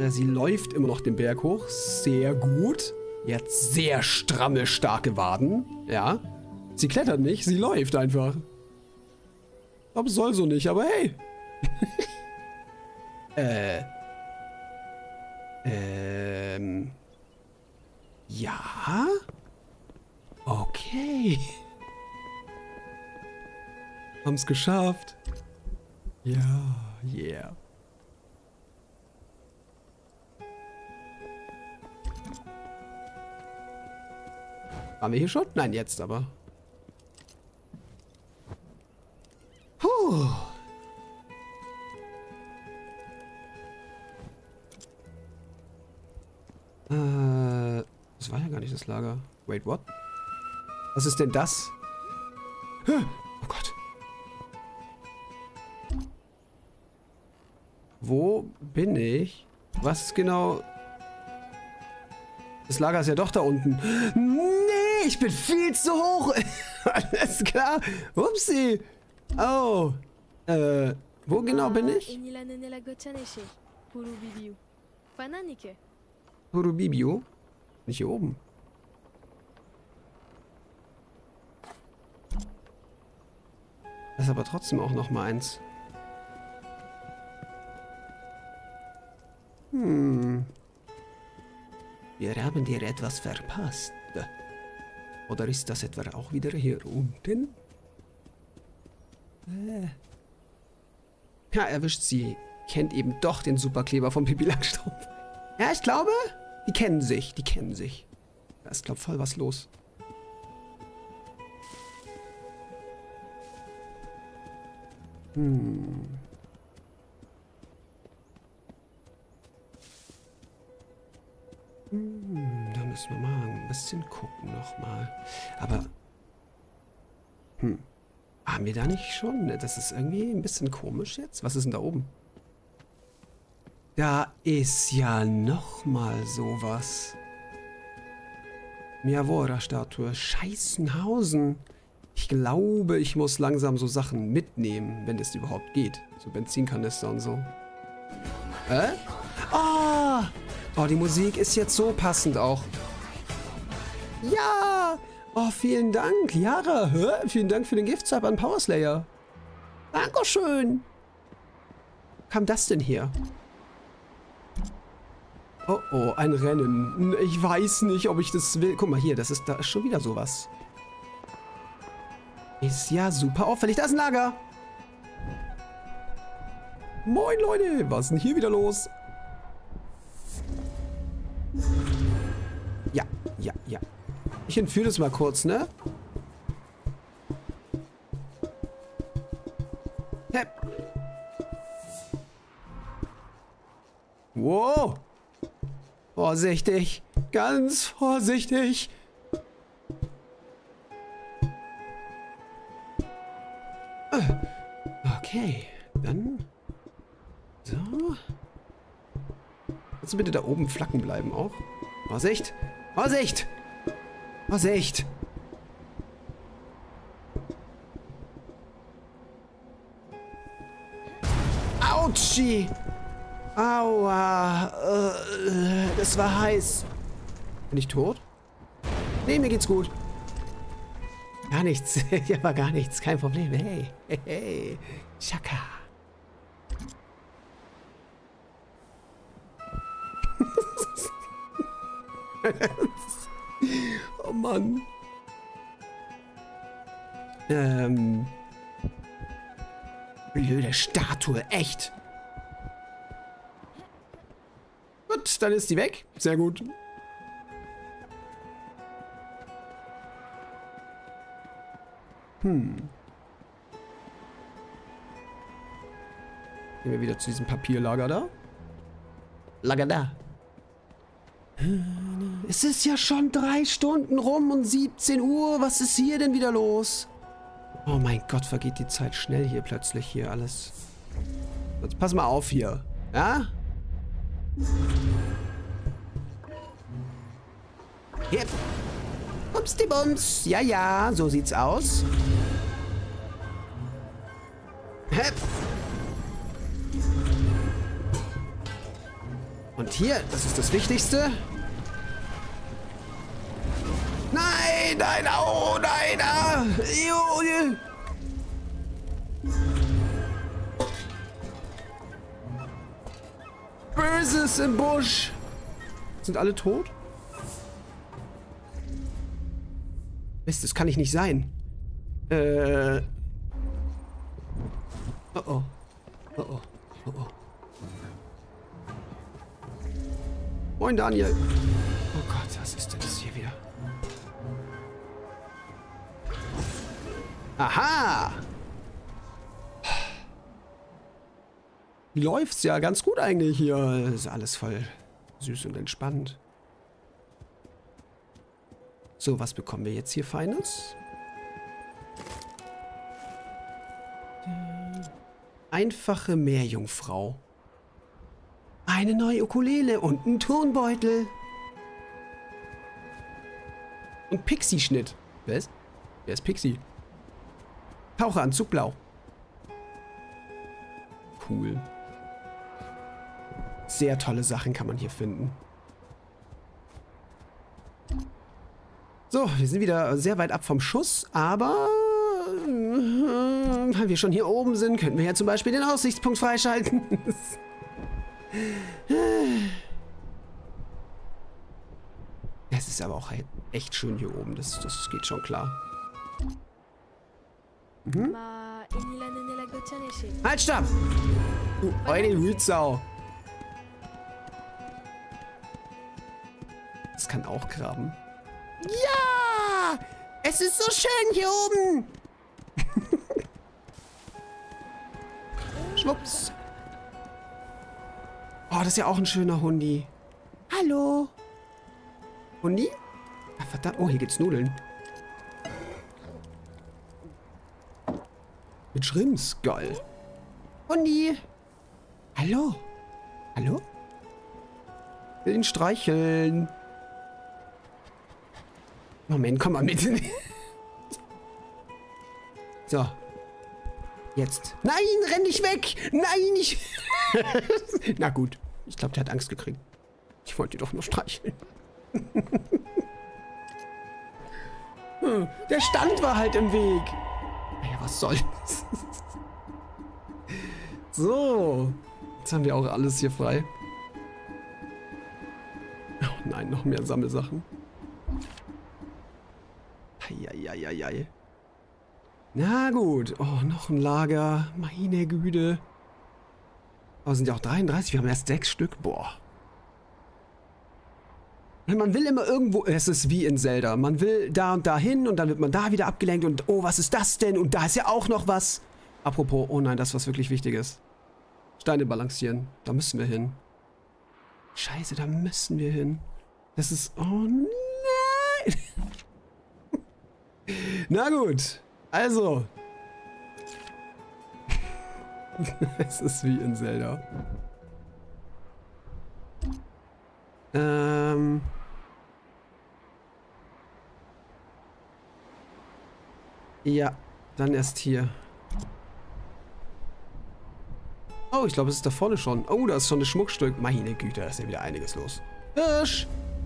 Sie läuft immer noch den Berg hoch. Sehr gut. Jetzt sehr stramme, starke Waden. Ja. Sie klettert nicht, sie läuft einfach. Ich glaube, es soll so nicht, aber hey. Ja? Okay. Haben's geschafft. Ja, yeah. Waren wir hier schon? Nein, jetzt aber. Puh. Das war ja gar nicht das Lager. Wait, what? Was ist denn das? Oh Gott. Wo bin ich? Was genau? Das Lager ist ja doch da unten. Nee, ich bin viel zu hoch. Alles klar. Upsi. Oh. Wo genau bin ich? Hurubibio? Nicht hier oben. Das ist aber trotzdem auch noch mal eins. Wir haben dir etwas verpasst. Oder ist das etwa auch wieder hier unten? Ja, erwischt sie. Kennt eben doch den Superkleber vom Pippi Langstrumpf. Ja, ich glaube, die kennen sich. Die kennen sich. Da ist, glaube ich, voll was los. Da müssen wir mal ein bisschen gucken nochmal. Aber, haben wir da nicht schon? Das ist irgendwie ein bisschen komisch jetzt. Was ist denn da oben? Da ist ja nochmal sowas. Miavora-Statue. Scheißenhausen. Ich glaube, ich muss langsam so Sachen mitnehmen, wenn das überhaupt geht. So Benzinkanister und so. Oh! Oh, die Musik ist jetzt so passend auch. Ja! Oh, vielen Dank, Yara. Vielen Dank für den Giftsub an Powerslayer. Dankeschön. Wo kam das denn her? Oh, oh, ein Rennen. Ich weiß nicht, ob ich das will. Guck mal hier, da ist schon wieder sowas. Ist ja super auffällig. Da ist ein Lager. Moin, Leute. Was ist denn hier wieder los? Ja, ja, ja. Ich entführe das mal kurz, ne? Hep. Wow. Vorsichtig. Ganz vorsichtig. Okay, dann so. Kannst du bitte da oben flacken bleiben auch? Vorsicht! Vorsicht! Vorsicht! Autschi! Aua! Das war heiß. Bin ich tot? Nee, mir geht's gut. Gar nichts. Ja, war gar nichts. Kein Problem. Hey. Hey, hey. Chaka. Oh Mann. Blöde Statue. Echt. Gut, dann ist die weg. Sehr gut. Gehen wir wieder zu diesem Papierlager da. Lager da. Es ist ja schon 3 Stunden rum und 17 Uhr. Was ist hier denn wieder los? Oh mein Gott, vergeht die Zeit schnell hier plötzlich hier alles. Jetzt pass mal auf hier. Ja? Hier. Ups, die Bums. Ja, ja, so sieht's aus. Hep. Und hier, das ist das Wichtigste. Nein, nein, oh, nein, ah. Böses im Busch. Sind alle tot? Mist, das kann ich nicht sein. Oh oh. Oh oh. Oh oh. Moin, Daniel. Oh Gott, was ist denn das hier wieder? Aha! Läuft's ja ganz gut eigentlich hier. Ist alles voll süß und entspannt. So, was bekommen wir jetzt hier Feines? Einfache Meerjungfrau. Eine neue Ukulele und ein Turnbeutel. Und Pixie-Schnitt. Wer ist? Wer ist Pixie? Taucheranzug blau. Cool. Sehr tolle Sachen kann man hier finden. So, wir sind wieder sehr weit ab vom Schuss, aber weil wir schon hier oben sind, könnten wir ja zum Beispiel den Aussichtspunkt freischalten. Es ist aber auch echt schön hier oben, das geht schon klar. Mhm. Halt, stopp! Du eine Hütsau! Das kann auch graben. Ja! Es ist so schön hier oben! Schwupps! Oh, das ist ja auch ein schöner Hundi. Hallo! Hundi? Ach, verdammt. Oh, hier gibt's Nudeln. Mit Shrimps. Geil. Hundi! Hallo? Hallo? Will ihn streicheln. Moment, komm mal mit. So. Jetzt. Nein, renn nicht weg! Nein, ich... Na gut. Ich glaube, der hat Angst gekriegt. Ich wollte ihn doch nur streicheln. Der Stand war halt im Weg. Naja, was soll's. So. Jetzt haben wir auch alles hier frei. Oh nein, noch mehr Sammelsachen. Eieieiei. Na gut. Oh, noch ein Lager. Meine Güte. Aber sind ja auch 33. Wir haben erst 6 Stück. Boah. Man will immer irgendwo... Es ist wie in Zelda. Man will da und da hin und dann wird man da wieder abgelenkt und oh, was ist das denn? Und da ist ja auch noch was. Apropos, oh nein, das ist was wirklich Wichtiges. Steine balancieren. Da müssen wir hin. Scheiße, da müssen wir hin. Das ist... Oh nein. Na gut. Also. Es ist wie in Zelda. Ja, dann erst hier. Oh, ich glaube, es ist da vorne schon. Oh, da ist schon ein Schmuckstück. Meine Güte, da ist ja wieder einiges los. Hirsch!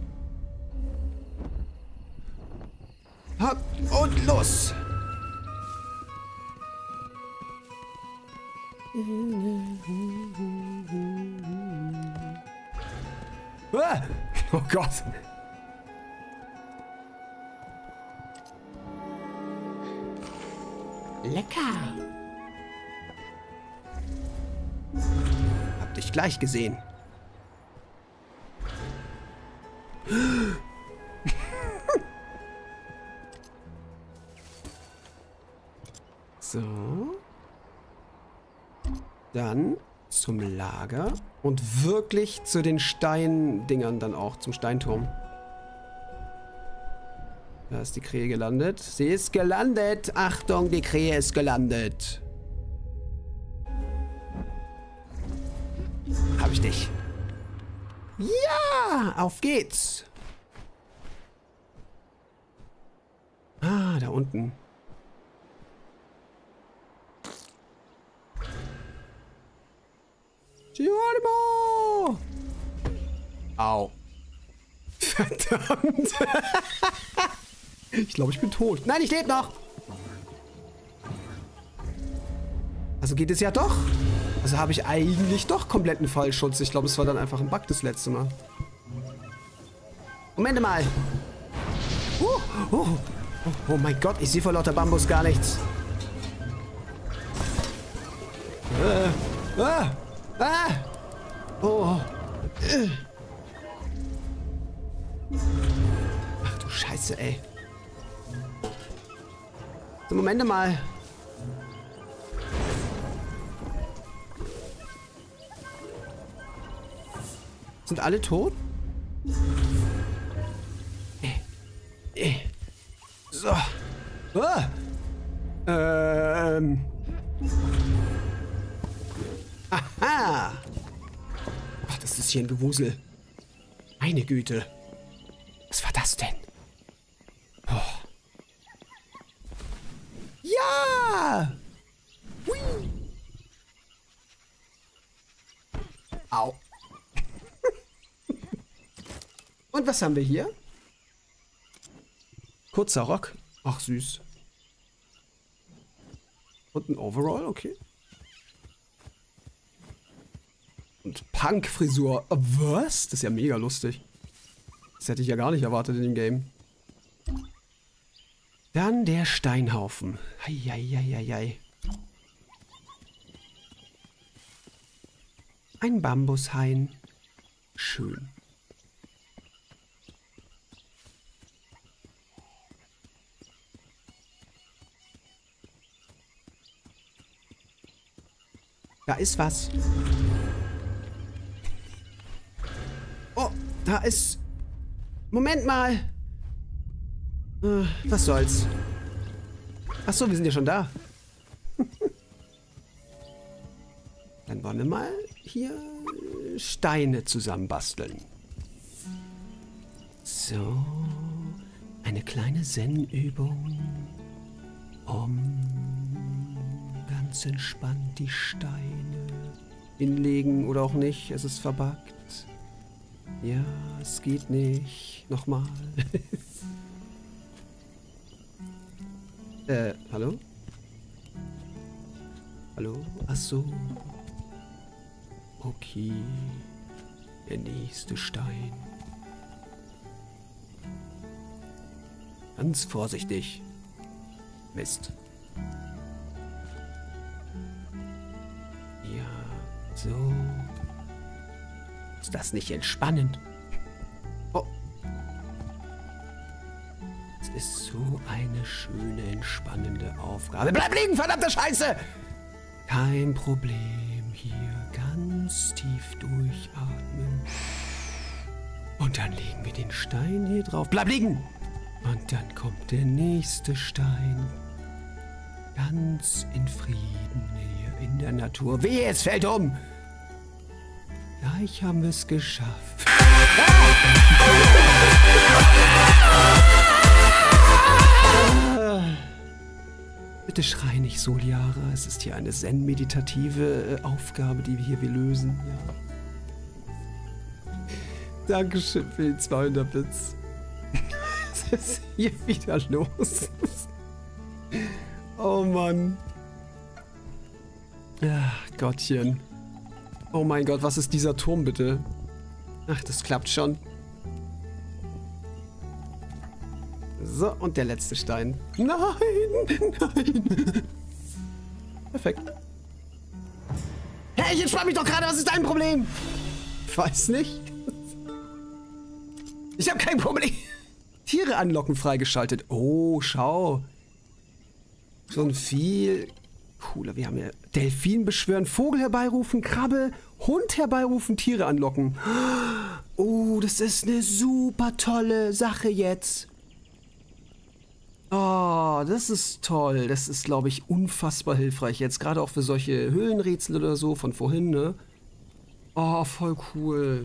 Hopp und los! Ah! Oh Gott! Lecker! Hab dich gleich gesehen. So. Dann zum Lager und wirklich zu den Steindingern dann auch, zum Steinturm. Da ist die Krähe gelandet. Sie ist gelandet. Achtung, die Krähe ist gelandet. Hab ich dich. Ja, auf geht's. Ah, da unten. Geronimo! Au. Verdammt. Ich glaube, ich bin tot. Nein, ich lebe noch. Also geht es ja doch. Also habe ich eigentlich doch kompletten Fallschutz. Ich glaube, es war dann einfach ein Bug das letzte Mal. Moment mal. Oh mein Gott, ich sehe vor lauter Bambus gar nichts. Oh. Ach du Scheiße, ey. So, Moment mal. Sind alle tot? So. Aha. Ach, das ist hier ein Gewusel. Meine Güte. Was war das denn? Oh. Ja! Hui. Au. Und was haben wir hier? Kurzer Rock. Ach, süß. Und ein Overall, okay. Und Punk-Frisur. Was? Das ist ja mega lustig. Das hätte ich ja gar nicht erwartet in dem Game. Dann der Steinhaufen. Eieieiei. Ein Bambushain. Schön. Da ist was. Oh, da ist... Moment mal. Was soll's? Achso, wir sind ja schon da. Dann wollen wir mal hier Steine zusammenbasteln. So. Eine kleine Zen-Übung. Ganz entspannt die Steine hinlegen oder auch nicht. Es ist verbuggt. Ja, es geht nicht. Nochmal. Hallo? Hallo? Ach so. Okay. Der nächste Stein. Ganz vorsichtig. Mist. Ja, so. Ist das nicht entspannend? Oh. Es ist so eine schöne, entspannende Aufgabe. Bleib liegen, verdammte Scheiße! Kein Problem. Hier ganz tief durchatmen. Und dann legen wir den Stein hier drauf. Bleib liegen! Und dann kommt der nächste Stein. Ganz in Frieden hier in der Natur. Wehe, es fällt um! Gleich haben wir es geschafft. Bitte schrei nicht, Soliara. Es ist hier eine zen-meditative Aufgabe, die wir hier lösen. Ja. Dankeschön für die 200 Bits. Was ist hier wieder los? Oh Mann. Ach, Gottchen. Oh mein Gott, was ist dieser Turm bitte? Ach, das klappt schon. So, und der letzte Stein. Nein, nein. Perfekt. Hey, ich entspann mich doch gerade. Was ist dein Problem? Ich weiß nicht. Ich habe kein Problem. Tiere anlocken freigeschaltet. Oh, schau. Schon viel cooler. Wir haben ja Delfin beschwören, Vogel herbeirufen, Krabbe, Hund herbeirufen, Tiere anlocken. Oh, das ist eine super tolle Sache jetzt. Oh, das ist toll. Das ist, glaube ich, unfassbar hilfreich jetzt. Gerade auch für solche Höhlenrätsel oder so von vorhin, ne? Oh, voll cool.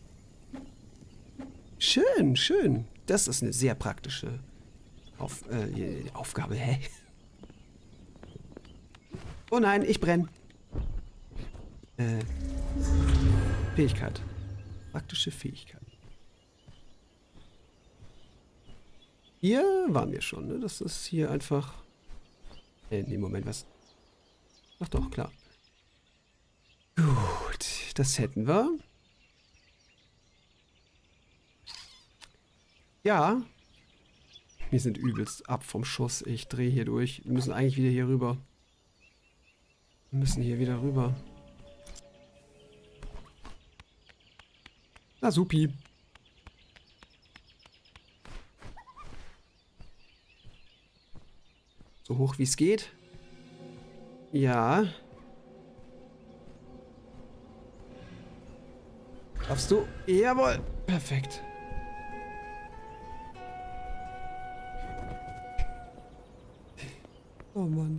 Schön, schön. Das ist eine sehr praktische Aufgabe. Hä? Oh nein, ich brenne. Fähigkeit. Praktische Fähigkeit. Hier waren wir schon, ne? Das ist hier einfach... nee, Moment, was? Ach doch, klar. Gut, das hätten wir. Ja. Wir sind übelst ab vom Schuss. Ich drehe hier durch. Wir müssen eigentlich wieder hier rüber. Wir müssen hier wieder rüber. Na, supi. So hoch wie es geht. Ja. Darfst du? Jawohl. Perfekt. Oh Mann.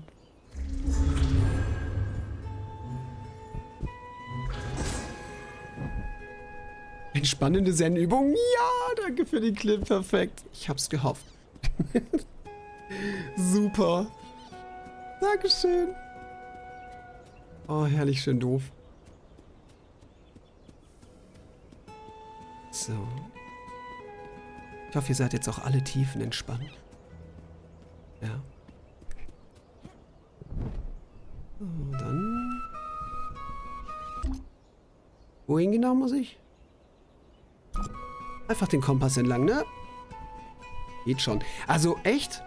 Entspannende Zen-Übung. Ja, danke für den Clip. Perfekt. Ich hab's gehofft. Super. Dankeschön. Oh, herrlich schön doof. So. Ich hoffe, ihr seid jetzt auch alle tiefenentspannt. Ja. So, dann... Wohin genau muss ich? Einfach den Kompass entlang, ne? Geht schon. Also echt?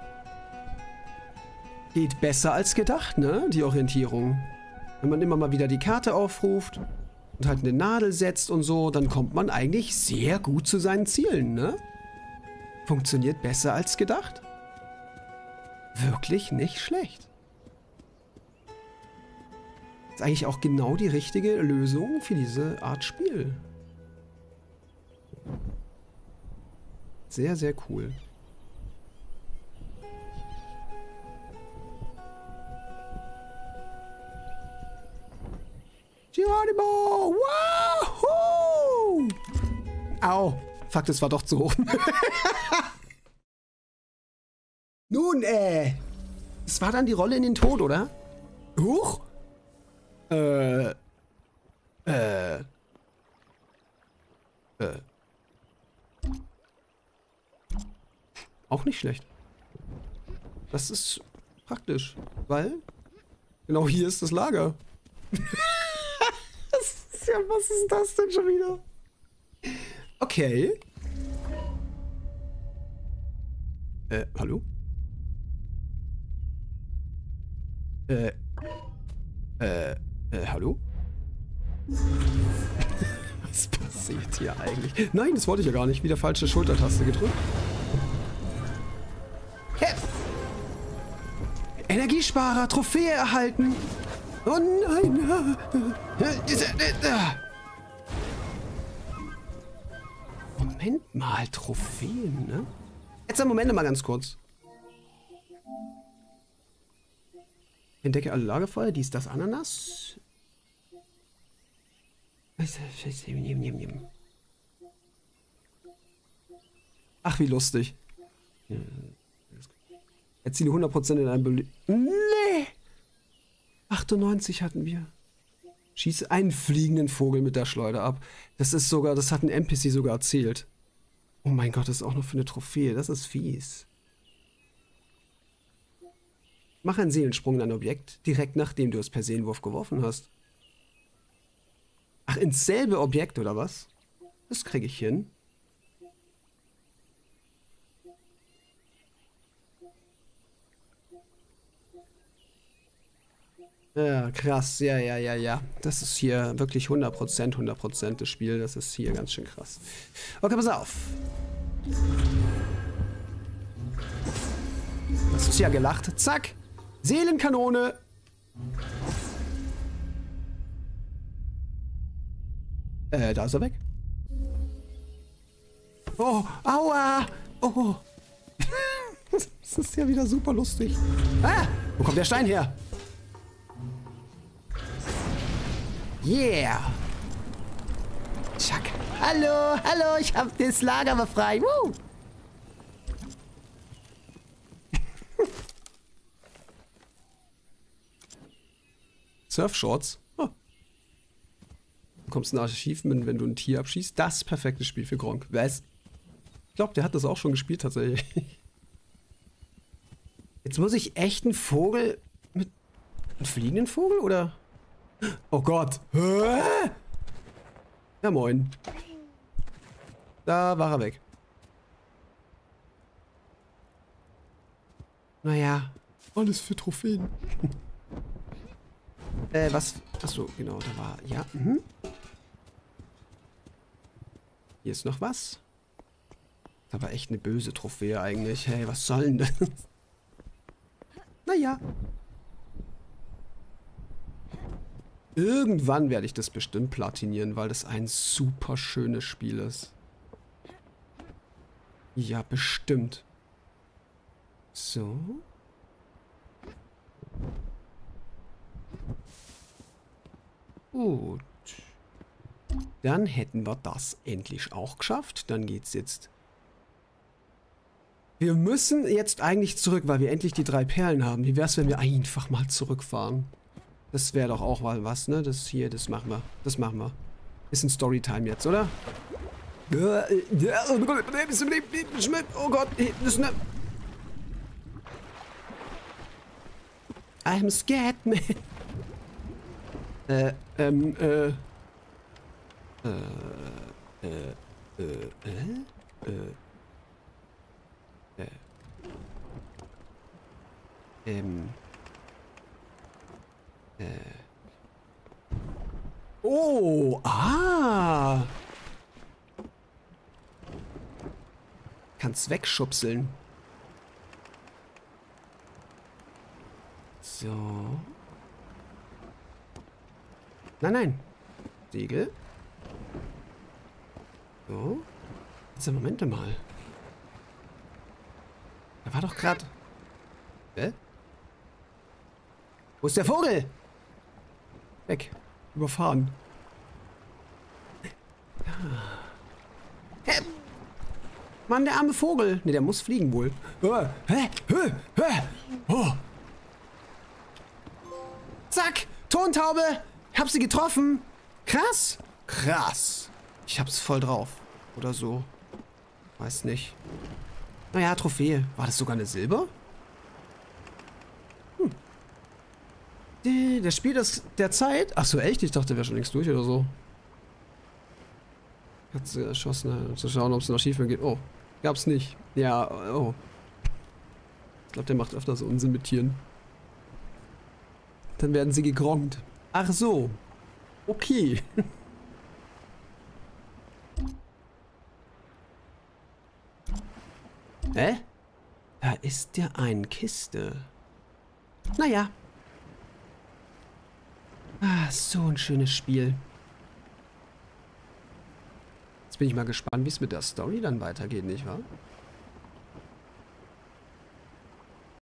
Geht besser als gedacht, ne? Die Orientierung. Wenn man immer mal wieder die Karte aufruft und halt eine Nadel setzt und so, dann kommt man eigentlich sehr gut zu seinen Zielen, ne? Funktioniert besser als gedacht. Wirklich nicht schlecht. Ist eigentlich auch genau die richtige Lösung für diese Art Spiel. Sehr, sehr cool. Geronimo! Wahoo! Au! Fuck, das war doch zu hoch. Nun, es war dann die Rolle in den Tod, oder? Huch? Auch nicht schlecht. Das ist praktisch, weil genau hier ist das Lager. Was ist das denn schon wieder? Okay. Hallo? Hallo? Was passiert hier eigentlich? Nein, das wollte ich ja gar nicht. Wieder falsche Schultertaste gedrückt. Hey. Energiesparer, Trophäe erhalten. Oh nein. Moment mal, Trophäen, ne? Jetzt Moment mal ganz kurz. Entdecke alle Lagerfeuer, dies, das, Ananas. Ach, wie lustig. Erziele 100% in einem Nee! 98 hatten wir. Schieße einen fliegenden Vogel mit der Schleuder ab. Das ist sogar, das hat ein NPC sogar erzählt. Oh mein Gott, das ist auch noch für eine Trophäe. Das ist fies. Mach einen Seelensprung in ein Objekt, direkt nachdem du es per Seelenwurf geworfen hast. Ach, ins selbe Objekt, oder was? Das kriege ich hin. Ja, krass. Ja. Das ist hier wirklich 100% das Spiel. Das ist hier ganz schön krass. Okay, pass auf. Hast du es ja gelacht? Zack. Seelenkanone. Da ist er weg. Oh, aua. Oh. Das ist ja wieder super lustig. Ah, wo kommt der Stein her? Yeah. Chuck. Hallo, ich hab das Lager befreit. Woo. Surfshorts. Oh. bekommst ein Achievement, wenn du ein Tier abschießt. Das perfekte Spiel für Gronkh. Was? Ich glaube, der hat das auch schon gespielt tatsächlich. Jetzt muss ich echt einen Vogel mit... Einen fliegenden Vogel, oder? Oh Gott. Ja, moin. Da war er weg. Naja. Alles für Trophäen. Was? Achso, genau, da war... Ja, Hier ist noch was. Das war echt eine böse Trophäe eigentlich. Hey, was soll denn das? Naja. Irgendwann werde ich das bestimmt platinieren, weil das ein super schönes Spiel ist. Ja, bestimmt. So. Gut. Dann hätten wir das endlich auch geschafft. Dann geht's jetzt. Wir müssen jetzt eigentlich zurück, weil wir endlich die 3 Perlen haben. Wie wär's, wenn wir einfach mal zurückfahren? Das wäre doch auch mal was, ne? Das hier, das machen wir. Das machen wir. Ist ein Storytime jetzt, oder? Oh Gott, das ist eine... I'm scared, man. Oh, ah. Kannst wegschubseln. So. Nein, nein. Segel. So. Jetzt Momente mal. Da war doch gerade... Hä? Wo ist der Vogel? Weg. Überfahren. Hä? Mann, der arme Vogel. Ne, der muss fliegen wohl. Oh. Zack. Tontaube. Ich hab sie getroffen. Krass. Krass. Ich hab's voll drauf. Oder so. Weiß nicht. Naja, Trophäe. War das sogar eine Silber? Der Spiel der Zeit? Achso, echt? Ich dachte, der wäre schon längst durch oder so. Hat sie erschossen, zu schauen, ob es ein Achievement geht. Oh, gab's nicht. Ja, oh. Ich glaube, der macht öfter so Unsinn mit Tieren. Dann werden sie gegronkt. Ach so. Okay. Hä? Da ist der eine Kiste. Naja. Ah, so ein schönes Spiel. Jetzt bin ich mal gespannt, wie es mit der Story dann weitergeht, nicht wahr?